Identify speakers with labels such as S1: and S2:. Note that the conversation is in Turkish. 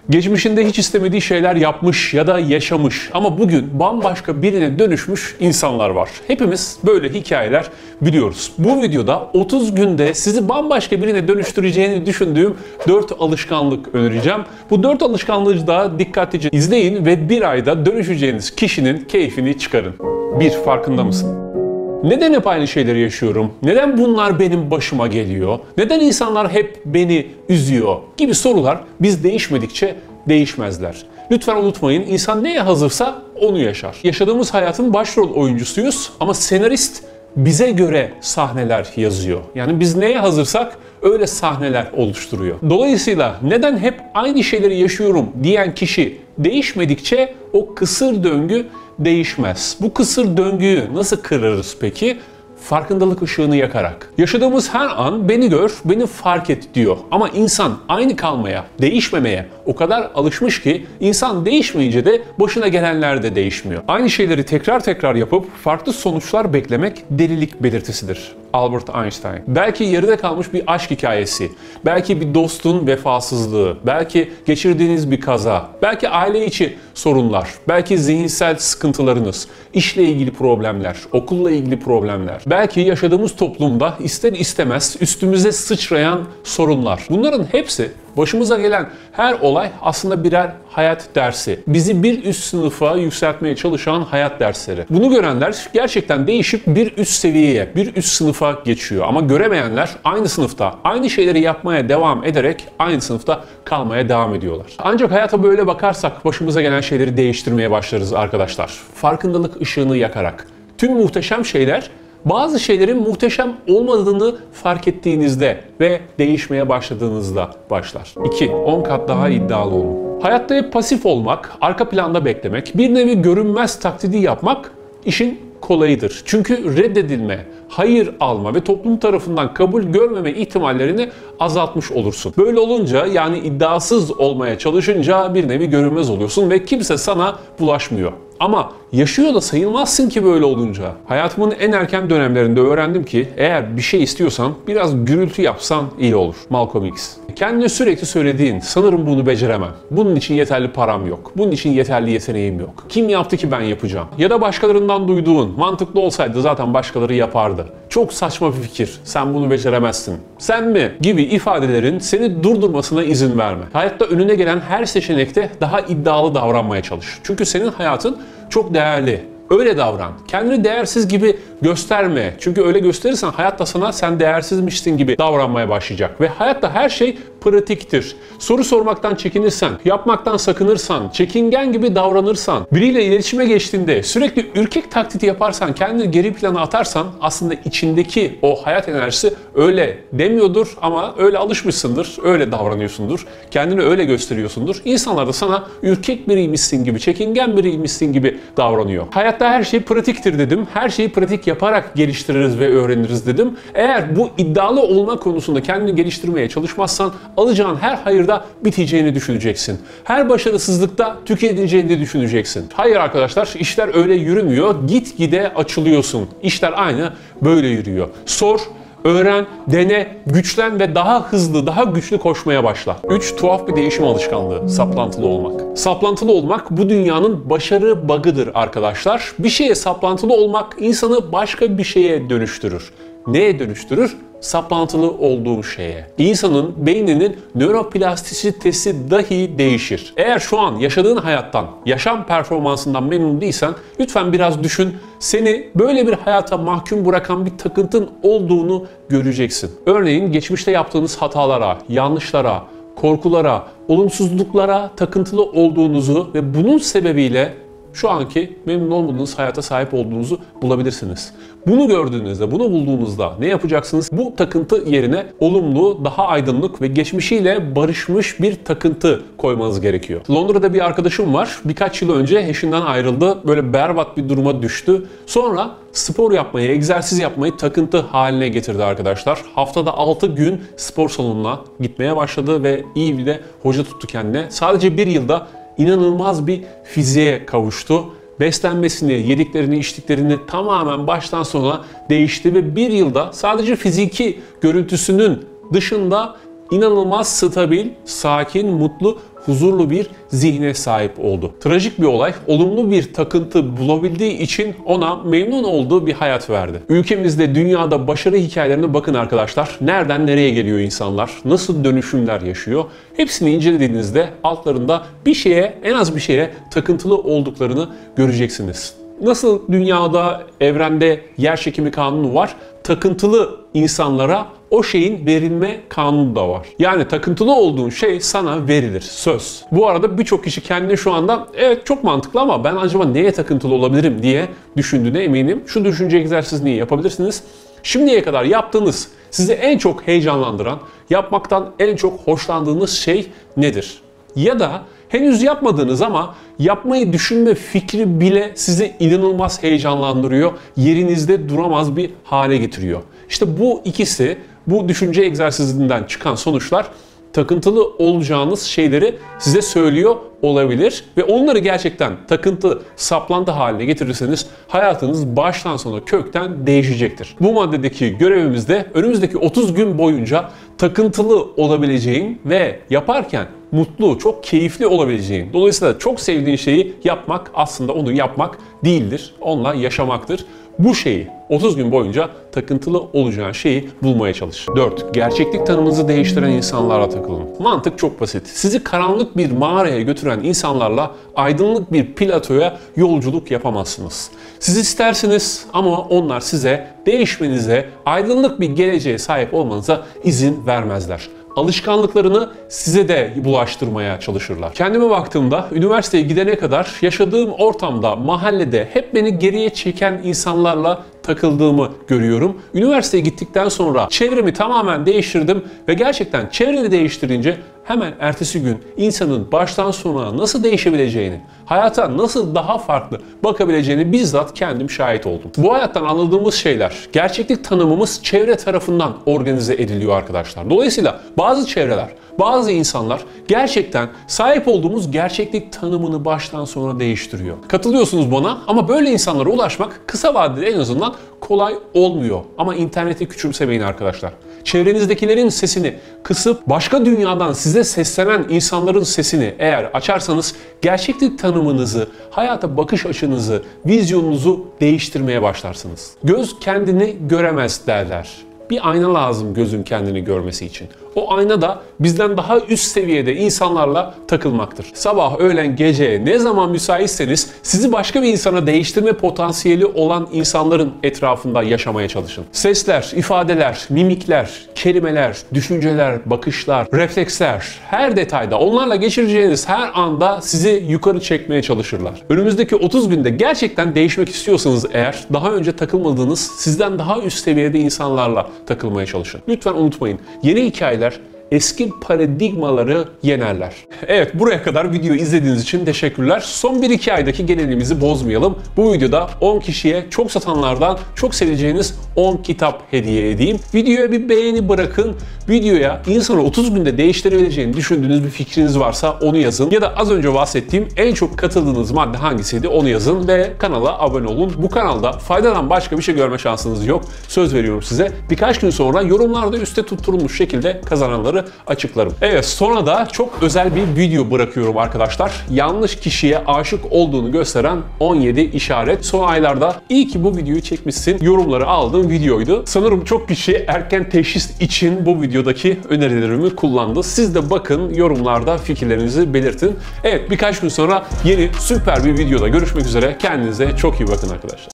S1: Geçmişinde hiç istemediği şeyler yapmış ya da yaşamış ama bugün bambaşka birine dönüşmüş insanlar var. Hepimiz böyle hikayeler biliyoruz. Bu videoda 30 günde sizi bambaşka birine dönüştüreceğini düşündüğüm 4 alışkanlık önereceğim. Bu 4 alışkanlığı da dikkatlice izleyin ve bir ayda dönüşeceğiniz kişinin keyfini çıkarın. 1. Farkında mısın? Neden hep aynı şeyleri yaşıyorum? Neden bunlar benim başıma geliyor? Neden insanlar hep beni üzüyor? Gibi sorular biz değişmedikçe değişmezler. Lütfen unutmayın, insan neye hazırsa onu yaşar. Yaşadığımız hayatın başrol oyuncusuyuz ama senarist bize göre sahneler yazıyor. Yani biz neye hazırsak öyle sahneler oluşturuyor. Dolayısıyla neden hep aynı şeyleri yaşıyorum diyen kişi değişmedikçe o kısır döngü değişmez. Bu kısır döngüyü nasıl kırarız peki? Farkındalık ışığını yakarak. Yaşadığımız her an beni gör, beni fark et diyor. Ama insan aynı kalmaya, değişmemeye o kadar alışmış ki insan değişmeyince de başına gelenler de değişmiyor. Aynı şeyleri tekrar tekrar yapıp farklı sonuçlar beklemek delilik belirtisidir. Albert Einstein. Belki yarıda kalmış bir aşk hikayesi, belki bir dostun vefasızlığı, belki geçirdiğiniz bir kaza, belki aile içi sorunlar, belki zihinsel sıkıntılarınız, işle ilgili problemler, okulla ilgili problemler, belki yaşadığımız toplumda ister istemez üstümüze sıçrayan sorunlar. Bunların hepsi başımıza gelen her olay aslında birer hayat dersi. Bizi bir üst sınıfa yükseltmeye çalışan hayat dersleri. Bunu görenler gerçekten değişip bir üst seviyeye, bir üst sınıfa geçiyor. Ama göremeyenler aynı sınıfta, aynı şeyleri yapmaya devam ederek aynı sınıfta kalmaya devam ediyorlar. Ancak hayata böyle bakarsak başımıza gelen şeyleri değiştirmeye başlarız arkadaşlar. Farkındalık ışığını yakarak. Tüm muhteşem şeyler bazı şeylerin muhteşem olmadığını fark ettiğinizde ve değişmeye başladığınızda başlar. 2. 10 kat daha iddialı olun. Hayatta hep pasif olmak, arka planda beklemek, bir nevi görünmez taklidi yapmak işin kolayıdır. Çünkü reddedilme, hayır alma ve toplum tarafından kabul görmeme ihtimallerini azaltmış olursun. Böyle olunca, yani iddiasız olmaya çalışınca bir nevi görünmez oluyorsun ve kimse sana bulaşmıyor. Ama yaşıyor da sayılmazsın ki böyle olunca. Hayatımın en erken dönemlerinde öğrendim ki eğer bir şey istiyorsan biraz gürültü yapsan iyi olur. Malcolm X. Kendine sürekli söylediğin, sanırım bunu beceremem, bunun için yeterli param yok, bunun için yeterli yeteneğim yok, kim yaptı ki ben yapacağım? Ya da başkalarından duyduğun, mantıklı olsaydı zaten başkaları yapardı, çok saçma bir fikir, sen bunu beceremezsin, sen mi? Gibi ifadelerin seni durdurmasına izin verme. Hayatta önüne gelen her seçenekte daha iddialı davranmaya çalış. Çünkü senin hayatın çok değerli. Öyle davran. Kendini değersiz gibi gösterme. Çünkü öyle gösterirsen hayat da sana sen değersizmişsin gibi davranmaya başlayacak. Ve hayatta her şey pratiktir. Soru sormaktan çekinirsen, yapmaktan sakınırsan, çekingen gibi davranırsan, biriyle iletişime geçtiğinde sürekli ürkek taklidi yaparsan, kendini geri plana atarsan aslında içindeki o hayat enerjisi öyle demiyordur ama öyle alışmışsındır, öyle davranıyorsundur, kendini öyle gösteriyorsundur. İnsanlar da sana ürkek biriymişsin gibi, çekingen biriymişsin gibi davranıyor. Hayatta her şey pratiktir dedim. Her şeyi pratik yaparak geliştiririz ve öğreniriz dedim. Eğer bu iddialı olma konusunda kendini geliştirmeye çalışmazsan alacağın her hayırda biteceğini düşüneceksin. Her başarısızlıkta tükeneceğini düşüneceksin. Hayır arkadaşlar, işler öyle yürümüyor. Gitgide açılıyorsun. İşler aynı böyle yürüyor. Sor, öğren, dene, güçlen ve daha hızlı, daha güçlü koşmaya başla. 3. Tuhaf bir değişim alışkanlığı. Saplantılı olmak. Saplantılı olmak bu dünyanın başarı bug'ıdır arkadaşlar. Bir şeye saplantılı olmak insanı başka bir şeye dönüştürür. Neye dönüştürür? Saplantılı olduğu şeye. İnsanın beyninin nöroplastisitesi dahi değişir. Eğer şu an yaşadığın hayattan, yaşam performansından memnun değilsen lütfen biraz düşün. Seni böyle bir hayata mahkum bırakan bir takıntın olduğunu göreceksin. Örneğin geçmişte yaptığınız hatalara, yanlışlara, korkulara, olumsuzluklara takıntılı olduğunuzu ve bunun sebebiyle şu anki memnun olmadığınız hayata sahip olduğunuzu bulabilirsiniz. Bunu gördüğünüzde, bunu bulduğunuzda ne yapacaksınız? Bu takıntı yerine olumlu, daha aydınlık ve geçmişiyle barışmış bir takıntı koymanız gerekiyor. Londra'da bir arkadaşım var. Birkaç yıl önce eşinden ayrıldı. Böyle berbat bir duruma düştü. Sonra spor yapmayı, egzersiz yapmayı takıntı haline getirdi arkadaşlar. Haftada 6 gün spor salonuna gitmeye başladı ve iyi bir de hoca tuttu kendine. Sadece bir yılda inanılmaz bir fiziğe kavuştu. Beslenmesini, yediklerini, içtiklerini tamamen baştan sona değişti ve bir yılda sadece fiziki görüntüsünün dışında inanılmaz stabil, sakin, mutlu, huzurlu bir zihne sahip oldu. Trajik bir olay, olumlu bir takıntı bulabildiği için ona memnun olduğu bir hayat verdi. Ülkemizde, dünyada başarı hikayelerine bakın arkadaşlar. Nereden nereye geliyor insanlar? Nasıl dönüşümler yaşıyor? Hepsini incelediğinizde altlarında bir şeye, en az bir şeye takıntılı olduklarını göreceksiniz. Nasıl dünyada, evrende yer çekimi kanunu var, takıntılı insanlara o şeyin verilme kanunu da var. Yani takıntılı olduğun şey sana verilir, söz. Bu arada birçok kişi kendini şu anda evet çok mantıklı ama ben acaba neye takıntılı olabilirim diye düşündüğüne eminim. Şu düşünce egzersizini yapabilirsiniz. Şimdiye kadar yaptığınız, sizi en çok heyecanlandıran, yapmaktan en çok hoşlandığınız şey nedir? Ya da henüz yapmadığınız ama yapmayı düşünme fikri bile sizi inanılmaz heyecanlandırıyor, yerinizde duramaz bir hale getiriyor. İşte bu ikisi, bu düşünce egzersizinden çıkan sonuçlar takıntılı olacağınız şeyleri size söylüyor olabilir ve onları gerçekten takıntı, saplantı haline getirirseniz hayatınız baştan sona kökten değişecektir. Bu maddedeki görevimiz de önümüzdeki 30 gün boyunca takıntılı olabileceğin ve yaparken mutlu, çok keyifli olabileceğin, dolayısıyla çok sevdiğin şeyi yapmak aslında onu yapmak değildir, onunla yaşamaktır. Bu şeyi 30 gün boyunca takıntılı olacağın şeyi bulmaya çalış. 4. Gerçeklik tanımınızı değiştiren insanlarla takılın. Mantık çok basit. Sizi karanlık bir mağaraya götüren insanlarla aydınlık bir platoya yolculuk yapamazsınız. Siz istersiniz ama onlar size değişmenize, aydınlık bir geleceğe sahip olmanıza izin vermezler. Alışkanlıklarını size de bulaştırmaya çalışırlar. Kendime baktığımda üniversiteye gidene kadar yaşadığım ortamda, mahallede hep beni geriye çeken insanlarla takıldığımı görüyorum. Üniversiteye gittikten sonra çevremi tamamen değiştirdim ve gerçekten çevreni değiştirince hemen ertesi gün insanın baştan sona nasıl değişebileceğini, hayata nasıl daha farklı bakabileceğini bizzat kendim şahit oldum. Bu hayattan anladığımız şeyler, gerçeklik tanımımız çevre tarafından organize ediliyor arkadaşlar. Dolayısıyla bazı çevreler, bazı insanlar gerçekten sahip olduğumuz gerçeklik tanımını baştan sona değiştiriyor. Katılıyorsunuz buna ama böyle insanlara ulaşmak kısa vadede en azından kolay olmuyor. Ama interneti küçümsemeyin arkadaşlar. Çevrenizdekilerin sesini kısıp başka dünyadan size seslenen insanların sesini eğer açarsanız gerçeklik tanımınızı, hayata bakış açınızı, vizyonunuzu değiştirmeye başlarsınız. Göz kendini göremez derler. Bir ayna lazım gözün kendini görmesi için. O ayna da bizden daha üst seviyede insanlarla takılmaktır. Sabah, öğlen, gece ne zaman müsaitseniz sizi başka bir insana değiştirme potansiyeli olan insanların etrafında yaşamaya çalışın. Sesler, ifadeler, mimikler, kelimeler, düşünceler, bakışlar, refleksler, her detayda onlarla geçireceğiniz her anda sizi yukarı çekmeye çalışırlar. Önümüzdeki 30 günde gerçekten değişmek istiyorsanız eğer daha önce takılmadığınız sizden daha üst seviyede insanlarla takılmaya çalışın. Lütfen unutmayın. Yeni hikayeler eski paradigmaları yenerler. Evet, buraya kadar videoyu izlediğiniz için teşekkürler. Son 1-2 aydaki geleneğimizi bozmayalım. Bu videoda 10 kişiye çok satanlardan çok seveceğiniz 10 kitap hediye edeyim. Videoya bir beğeni bırakın. Videoya insanı 30 günde değiştirebileceğini düşündüğünüz bir fikriniz varsa onu yazın. Ya da az önce bahsettiğim en çok katıldığınız madde hangisiydi onu yazın ve kanala abone olun. Bu kanalda faydadan başka bir şey görme şansınız yok. Söz veriyorum size. Birkaç gün sonra yorumlarda üstte tutturulmuş şekilde kazananları açıklarım. Evet, sonra da çok özel bir video bırakıyorum arkadaşlar. Yanlış kişiye aşık olduğunu gösteren 17 işaret. Son aylarda iyi ki bu videoyu çekmişsin yorumları aldığım videoydu. Sanırım çok kişi erken teşhis için bu videodaki önerilerimi kullandı. Siz de bakın yorumlarda fikirlerinizi belirtin. Evet, birkaç gün sonra yeni süper bir videoda görüşmek üzere. Kendinize çok iyi bakın arkadaşlar.